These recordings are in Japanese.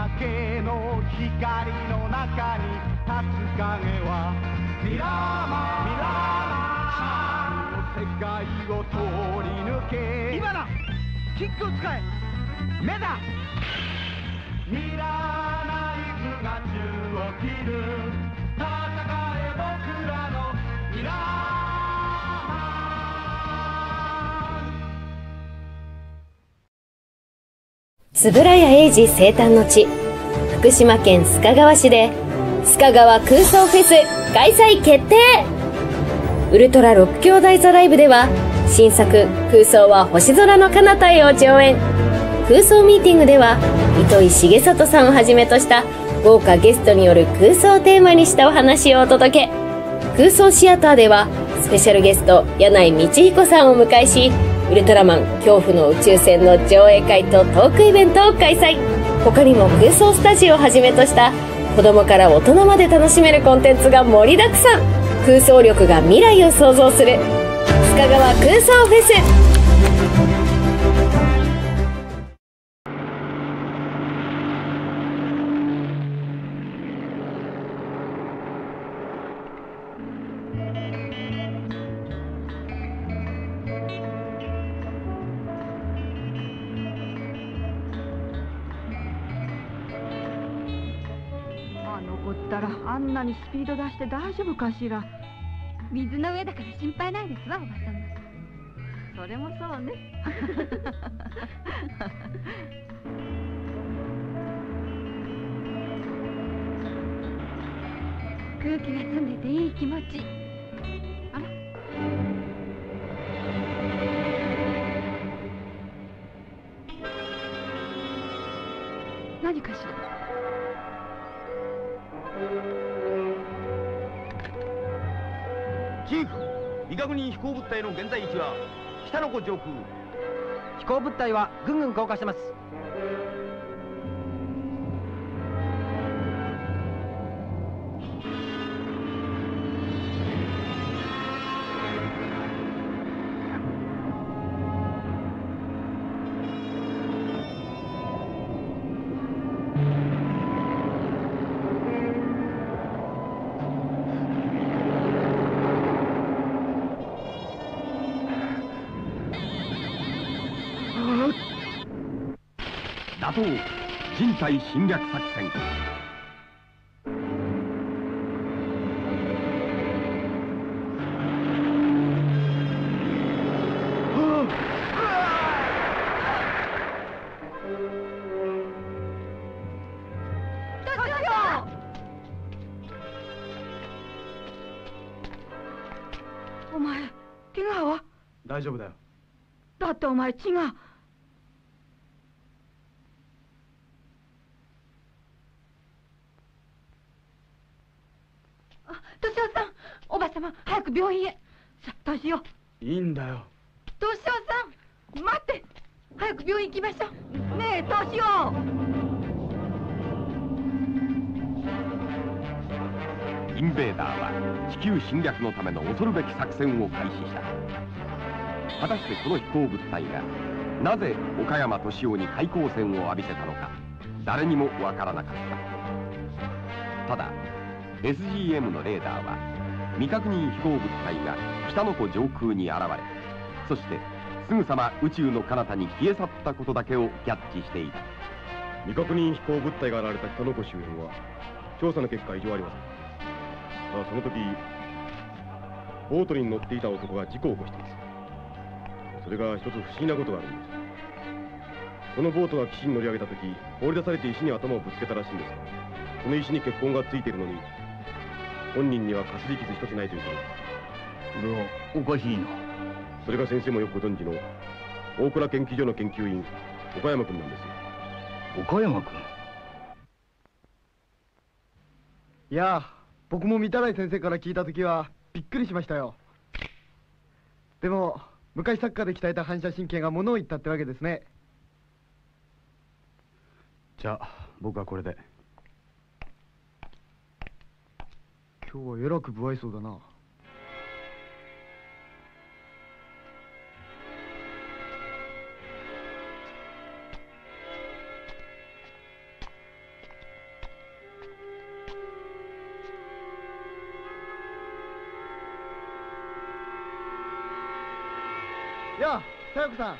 けの光の中に立つ影はミラーマン、ミラーマン、世界を通り抜け、今だ、キックを使え、目だ、ミラーナイフが宙を切る、戦え僕らのミラーマン。 円谷英二生誕の地、福島県須賀川市で須賀川空想フェス開催決定。ウルトラ6兄弟ザライブでは新作空想は星空の彼方へを上演。空想ミーティングでは糸井重里さんをはじめとした豪華ゲストによる空想をテーマにしたお話をお届け。空想シアターではスペシャルゲスト柳井道彦さんを迎えし、ウルトラマン恐怖の宇宙船の上映会とトークイベントを開催。他にも空想スタジオをはじめとした子供から大人まで楽しめるコンテンツが盛りだくさん。空想力が未来を創造する須賀川空想フェス。 残ったらあんなにスピード出して大丈夫かしら。 水の上だから心配ないですわ、おばさま。 それもそうね。 空気が澄んでていい気持ち。あら、何かしら。 チーフ、未確認飛行物体の現在位置は北の湖上空。 飛行物体はぐんぐん降下してます。 打倒人体侵略作戦。 お前、怪我は？ 大丈夫だよ。 だってお前血が。 敏夫さん、おばさま、早く病院へ。 さあ、敏夫。 いいんだよ。 敏夫さん、待って。早く病院行きましょう。 ねえ、敏夫。 インベーダーは地球侵略のための恐るべき作戦を開始した。果たしてこの飛行物体がなぜ岡山敏夫に開口線を浴びせたのか、誰にもわからなかった。ただ SGM のレーダーは未確認飛行物体が北の湖上空に現れ、そしてすぐさま宇宙の彼方に消え去ったことだけをキャッチしていた。 未確認飛行物体が現れた北の湖周辺は調査の結果異常ありません。ただその時ボートに乗っていた男が事故を起こしています。それが一つ不思議なことがあるんです。このボートが岸に乗り上げた時、放り出されて石に頭をぶつけたらしいんですが、その石に血痕がついているのに本人にはかすり傷一つないということです。 それはおかしいな。 それが先生もよくご存知の大倉研究所の研究員岡山君なんですよ。 岡山君。 いや、僕も御手洗先生から聞いた時はびっくりしましたよ。でも昔サッカーで鍛えた反射神経がものを言ったってわけですね。 じゃあ僕はこれで。 今日はえらく不愛想だな。 やあ、さよこさん。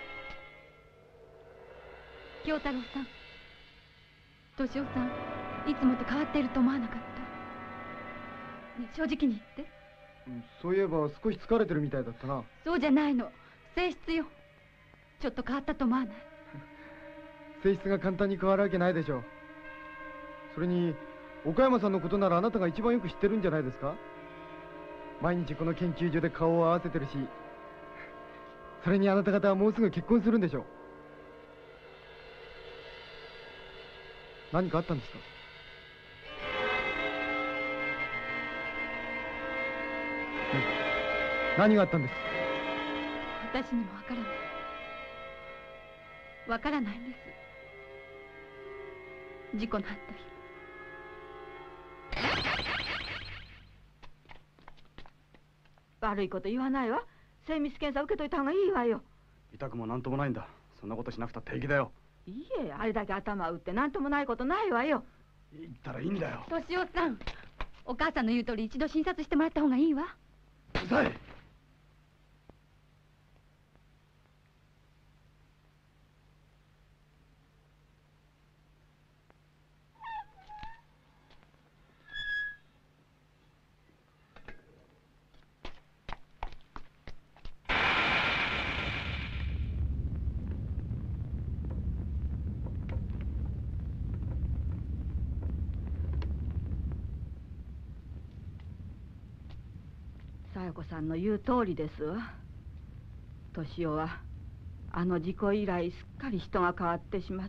京太郎さん、敏夫さん、いつもと変わっていると思わなかった。ね、正直に言って。 そういえば少し疲れてるみたいだったな。 そうじゃないの、性質よ。ちょっと変わったと思わない？ 性質が簡単に変わるわけないでしょう。それに岡山さんのことならあなたが一番よく知ってるんじゃないですか。毎日この研究所で顔を合わせてるし、それにあなた方はもうすぐ結婚するんでしょう。何かあったんですか？何があったんです？ 私にもわからない。わからないんです。事故のあった日。 悪いこと言わないわ。精密検査受けといた方がいいわよ。 痛くもなんともないんだ。そんなことしなくたって平気だよ。 いいえ、あれだけ頭打ってなんともないことないわよ。 言ったらいいんだよ。 敏夫さん、お母さんの言う通り一度診察してもらった方がいいわ。 うるさい。 小夜子さんの言う通りですわ。敏夫はあの事故以来すっかり人が変わってしまって、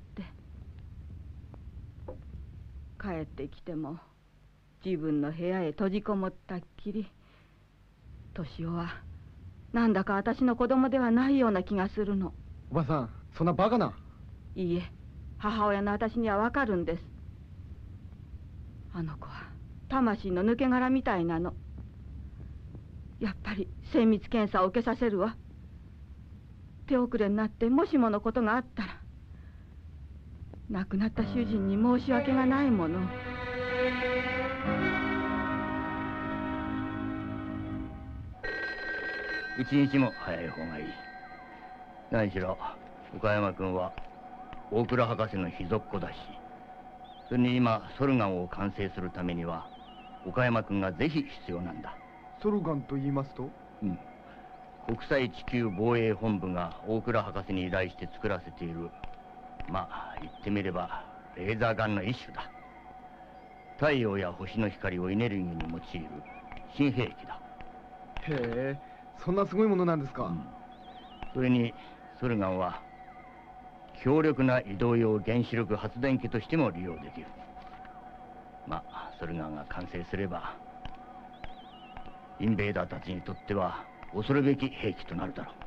帰ってきても自分の部屋へ閉じこもったっきり、敏夫はなんだか私の子供ではないような気がするの。 おばさん、そんなバカな。 いいえ、母親の私にはわかるんです。あの子は魂の抜け殻みたいなの。やっぱり精密検査を受けさせるわ。手遅れになってもしものことがあったら、亡くなった主人に申し訳がないもの。 一日も早い方がいい。何しろ岡山君は大倉博士の秘蔵っ子だし、それに今ソルガンを完成するためには岡山君がぜひ必要なんだ。 ソルガンと言いますと？ 国際地球防衛本部が大倉博士に依頼して作らせている、まあ言ってみればレーザーガンの一種だ。太陽や星の光をエネルギーに用いる新兵器だ。 へえ、そんなすごいものなんですか。 それにソルガンは強力な移動用原子力発電機としても利用できる。まあソルガンが完成すればインベーダーたちにとっては恐るべき兵器となるだろう。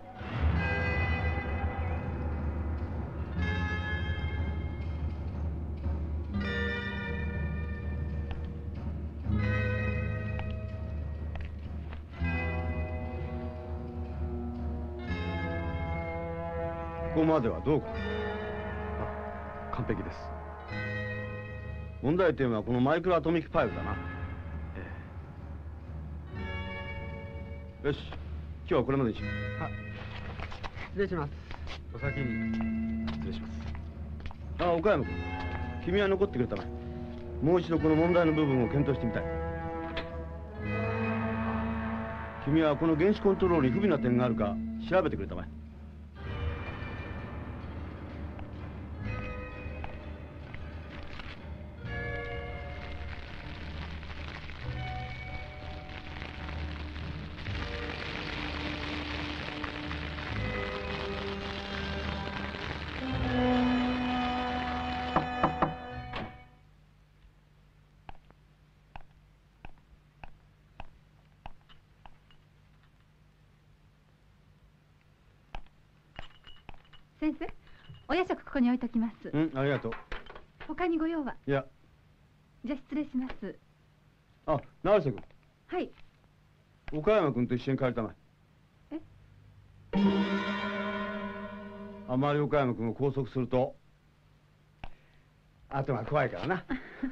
ここまではどうか。 完璧です。 問題点はこのマイクロアトミックパイプだな。よし、今日はこれまでにしよう。 はい、失礼します。 お先に。失礼します。ああ、岡山君、君は残ってくれたまえ。もう一度この問題の部分を検討してみたい。君はこの原子コントロールに不備な点があるか調べてくれたまえ。 先生、お夜食ここに置いときます。 ありがとう。 他にご用は？ いや。 じゃあ失礼します。 あ、成瀬君。 はい。 岡山君と一緒に帰りたまえ。あまり岡山君を拘束すると後が怖いからな。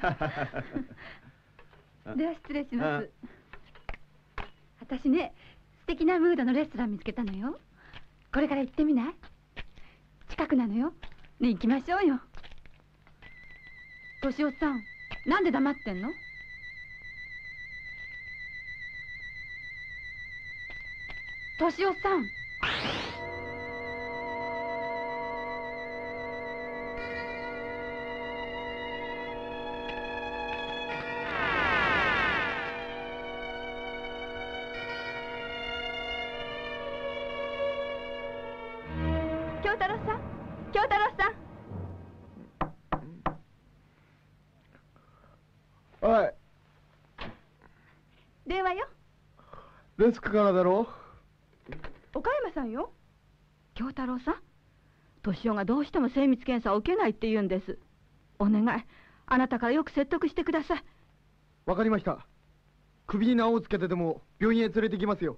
では失礼します。私ね、素敵なムードのレストラン見つけたのよ。 これから行ってみない？近くなのよ。ね、行きましょうよ。敏夫さん、なんで黙ってんの？敏夫さん。 京太郎さん、京太郎さん。 はい。 電話よ。 デスクからだろう。 岡山さんよ。京太郎さん、敏夫がどうしても精密検査を受けないって言うんです。お願い、あなたからよく説得してください。 わかりました。首に縄をつけてでも病院へ連れて行きますよ。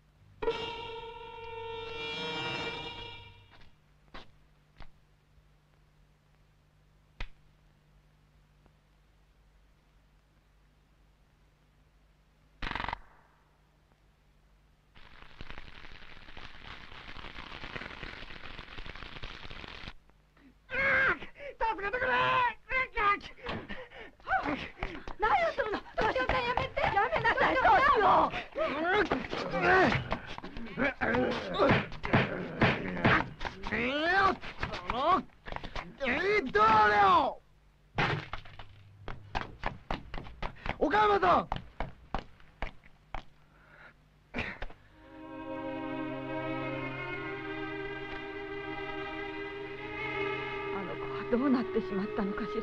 何をするの？敏夫さん、やめて。やめなさい、敏夫。 岡山さん。 どうなってしまったのかしら。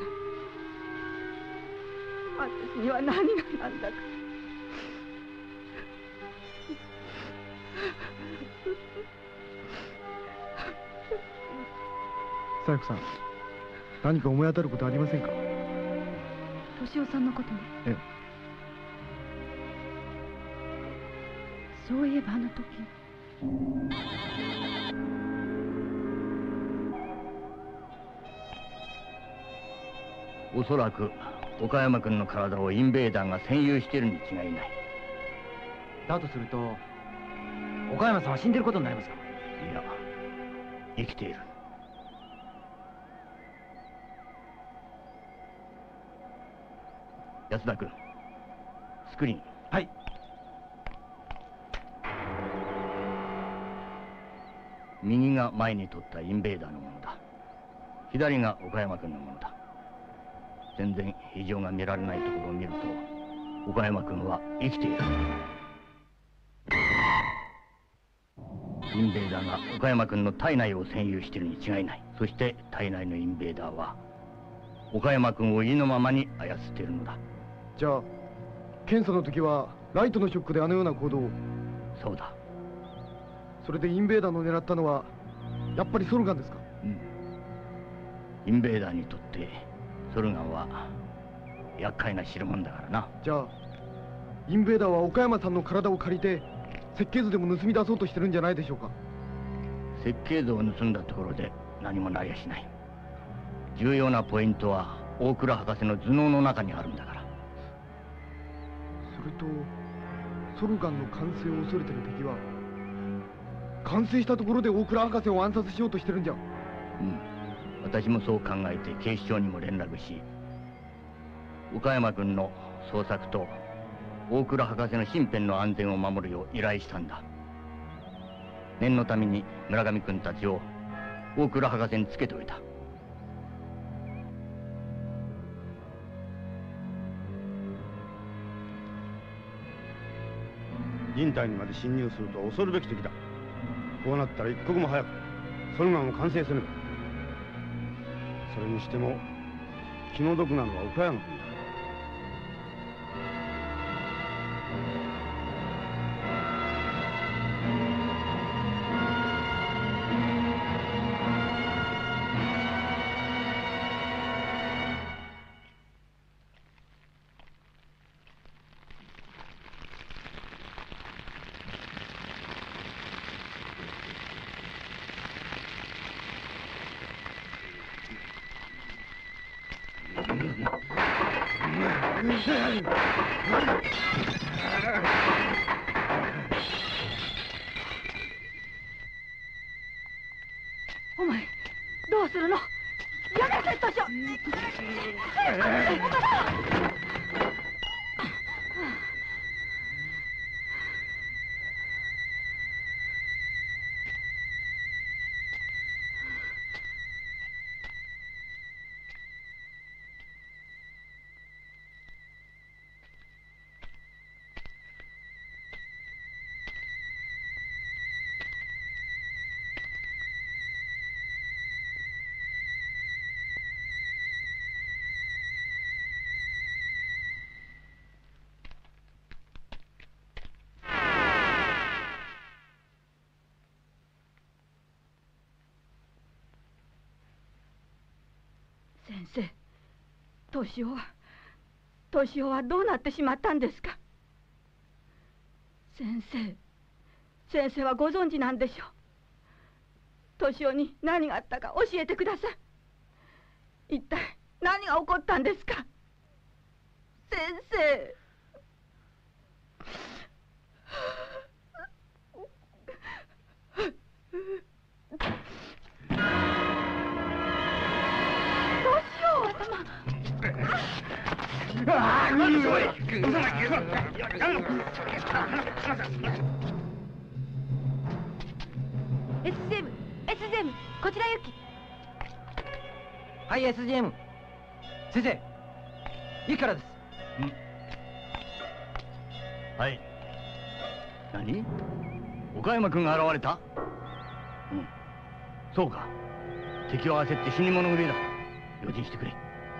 私には何がなんだか。 佐代子さん、何か思い当たることありませんか？ 敏夫さんのことね。 ええ。 そういえばあの時。 おそらく岡山君の体をインベーダーが占有しているに違いない。 だとすると岡山さんは死んでることになりますか？ いや、生きている。安田君、スクリーン。 はい。 右が前に取ったインベーダーのものだ。左が岡山君のものだ。全然異常が見られないところを見ると、岡山君は生きている。インベーダーが岡山君の体内を占有しているに違いない。そして体内のインベーダーは岡山君を意のままに操っているのだ。 じゃあ検査の時はライトのショックであのような行動を。 そうだ。 それでインベーダーの狙ったのはやっぱりソルガンですか？ うん。インベーダーにとってソルガンは厄介な代物だからな。 じゃあインベーダーは岡山さんの体を借りて設計図でも盗み出そうとしてるんじゃないでしょうか？ 設計図を盗んだところで何もなりやしない。重要なポイントは大倉博士の頭脳の中にあるんだから。 それとソルガンの完成を恐れてる敵は完成したところで大倉博士を暗殺しようとしてるんじゃ。 うん、私もそう考えて警視庁にも連絡し、岡山君の捜索と大倉博士の身辺の安全を守るよう依頼したんだ。念のために村上君たちを大倉博士につけておいた。 人体にまで侵入すると恐るべき敵だ。こうなったら一刻も早くソルガンを完成せねば。それにしても気の毒なのは岡山君だ。 するの。やめなさい、年を。先生、敏夫はどうなってしまったんですか？先生はご存知なんでしょう。敏夫に何があったか教えてください。一体何が起こったんですか？先生。 SGM こちら行き。 はい SGM 先生、いいからです。 はい。何？岡山君が現れた？うん。そうか。敵を焦って死に物狂いだ。用心してくれ。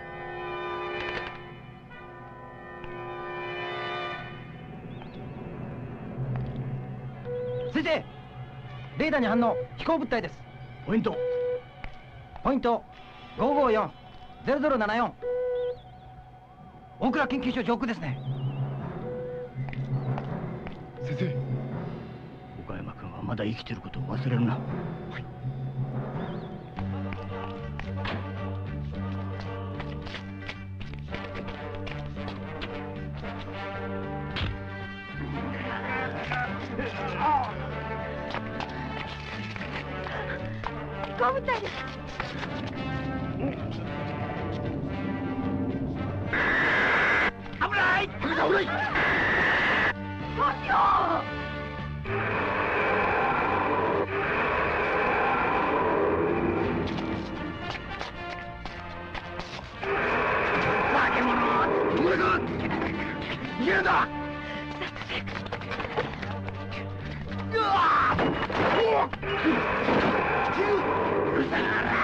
先生、レーダーに反応、飛行物体です。 ポイント554-0074。大倉研究所上空ですね。 先生、 岡山君はまだ生きてることを忘れるな。はい。 飛行物体です。 危ない！危ない！ どうしよう！ 化け物！俺が逃げるんだ！うわうるさいなら！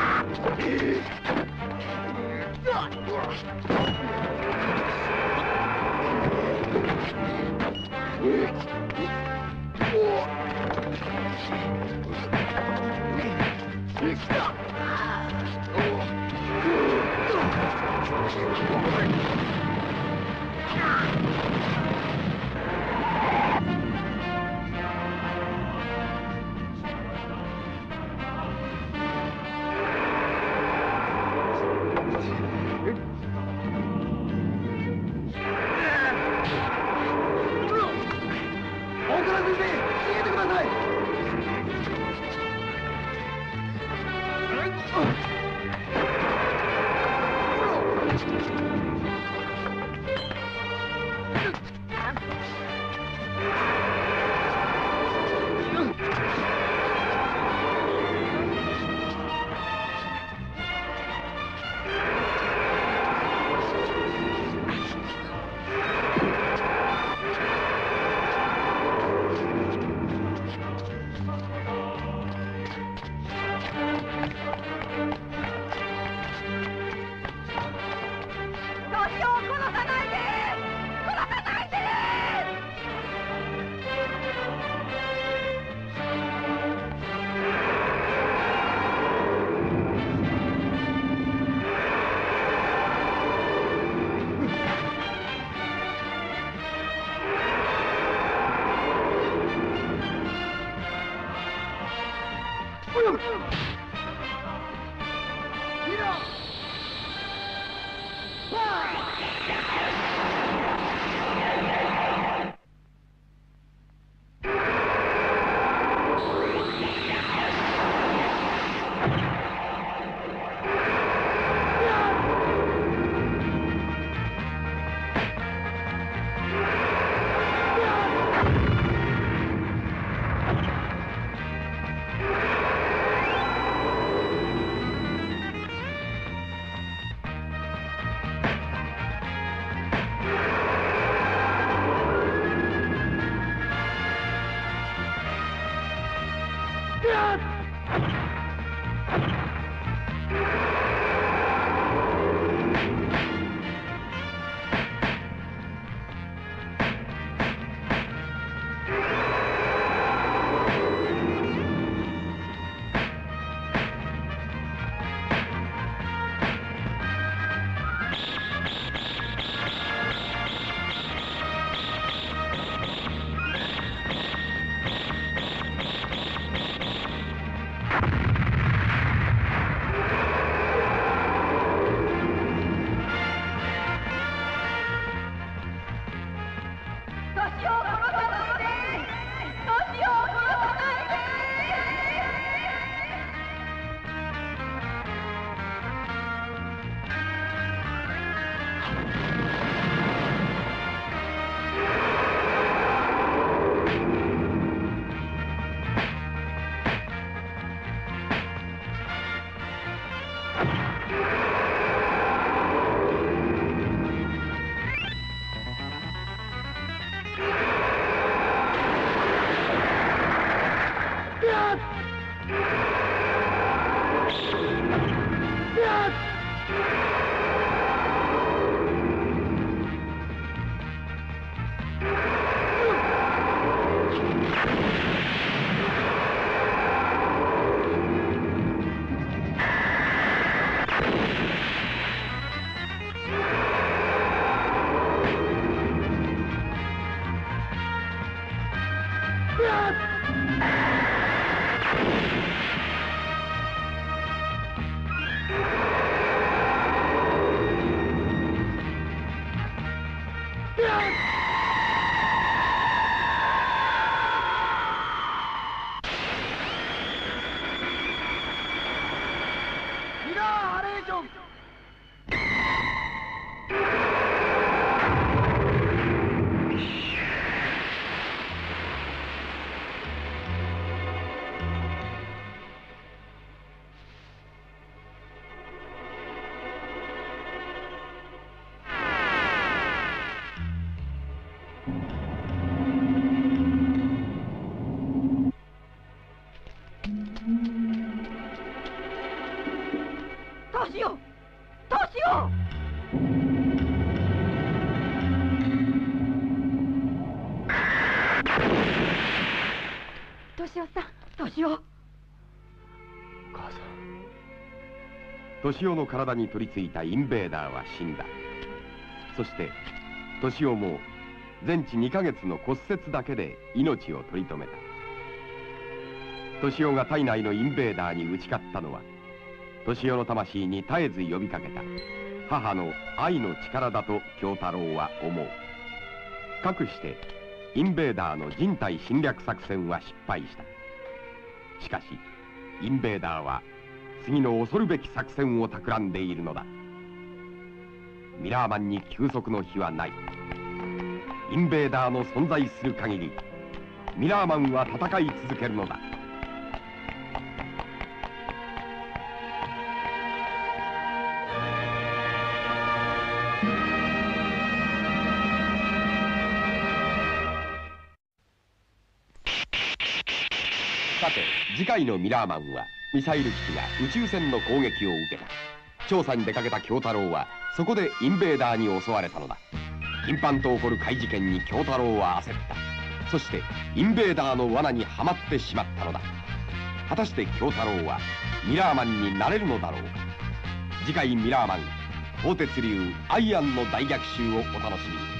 敏夫の体に取り付いたインベーダーは死んだ。そして敏夫も全治2ヶ月の骨折だけで命を取り留めた。敏夫が体内のインベーダーに打ち勝ったのは、敏夫の魂に絶えず呼びかけた母の愛の力だと京太郎は思う。かくしてインベーダーの人体侵略作戦は失敗した。しかしインベーダーは次の恐るべき作戦を企んでいるのだ。ミラーマンに休息の日はない。インベーダーの存在する限りミラーマンは戦い続けるのだ。さて次回のミラーマンは、ミサイル基地が宇宙船の攻撃を受けた。調査に出かけた京太郎はそこでインベーダーに襲われたのだ。頻繁と起こる怪事件に京太郎は焦った。そしてインベーダーの罠にはまってしまったのだ。果たして京太郎はミラーマンになれるのだろうか。次回ミラーマン鋼鉄流アイアンの大逆襲をお楽しみに。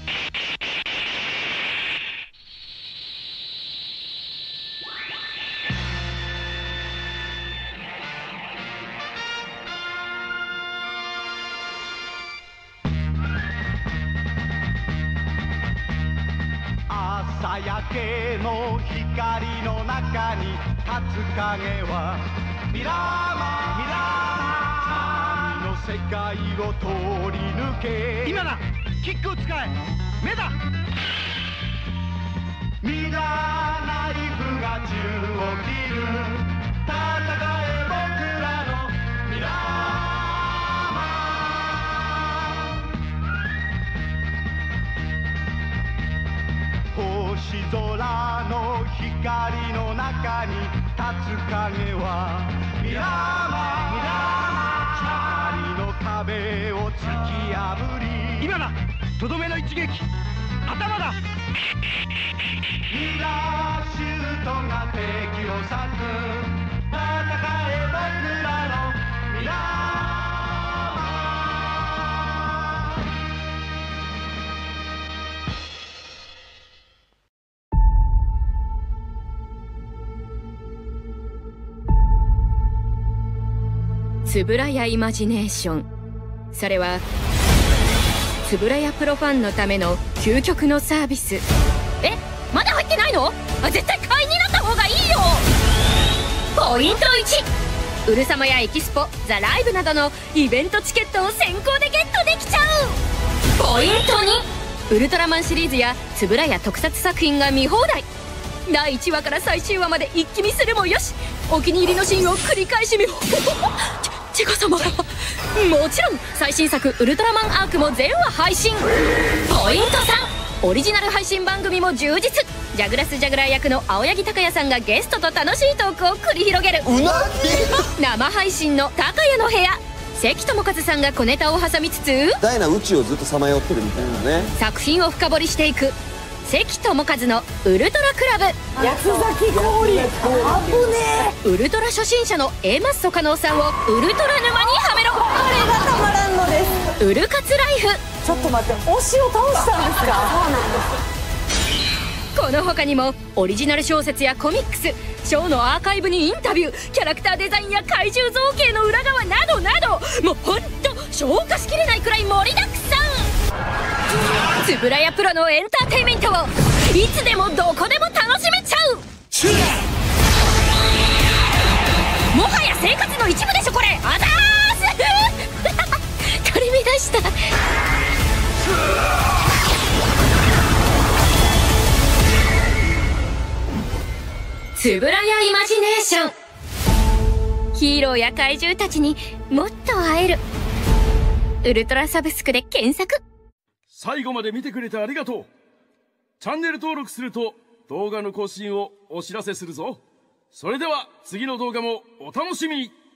朝焼けの光の中に立つ影はミラーマン、ミラーマン、の世界を通り抜け。今だ、キックを使え、目だ。ミラーナイフが宙を切る。戦え僕らのミラーマン。星空の光の中に立つ影はミラーマン、ミラーマン、光の壁を突き破り。今だ、とどめの一撃、頭だ。ミラーシュートが敵を裂く。戦え僕らのミラーマン。つぶらやイマジネーション。それはつぶらやプロファンのための究極のサービス。え、まだ入ってないの？絶対会員になった方がいいよ。ポイント1、 ウルサマやエキスポ、ザ・ライブなどのイベントチケットを先行でゲットできちゃう。ポイント2、ウルトラマンシリーズや円谷特撮作品が見放題。第1話から最終話まで一気見するもよし、お気に入りのシーンを繰り返し見チェコ様、もちろん最新作ウルトラマンアークも全話配信。ポイント3、オリジナル配信番組も充実。ジャグラス・ジャグラー役の青柳高也さんがゲストと楽しいトークを繰り広げる生配信の高也の部屋。関智一さんが小ネタを挟みつつ大な宇宙をずっとさまよってるみたいなね、 作品を深掘りしていく関智一のウルトラクラブ。 八つ崎氷、あぶねウルトラ初心者の A マッソ加納さんをウルトラ沼にはめろ。 これがたまらんのです。 ウルカツライフ。 ちょっと待って、推しを倒したんですか？そうなんです。 この他にもオリジナル小説やコミックス、ショーのアーカイブにインタビュー、キャラクターデザインや怪獣造形の裏側などなど、もうほんと消化しきれないくらい盛りだくさん。つぶらやプロのエンターテインメントをいつでもどこでも楽しめちゃう。もはや生活の一部でしょこれ。あざーす取り乱した。つぶらやイマジネーション。ヒーローや怪獣たちにもっと会える。ウルトラサブスクで検索。 最後まで見てくれてありがとう。チャンネル登録すると動画の更新をお知らせするぞ。それでは次の動画もお楽しみに。